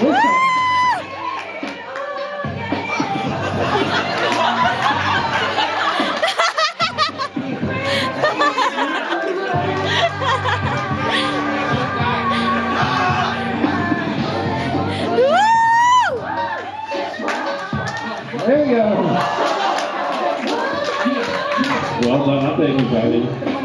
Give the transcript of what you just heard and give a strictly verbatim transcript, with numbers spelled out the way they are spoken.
There you go. Well done. Thank you, buddy.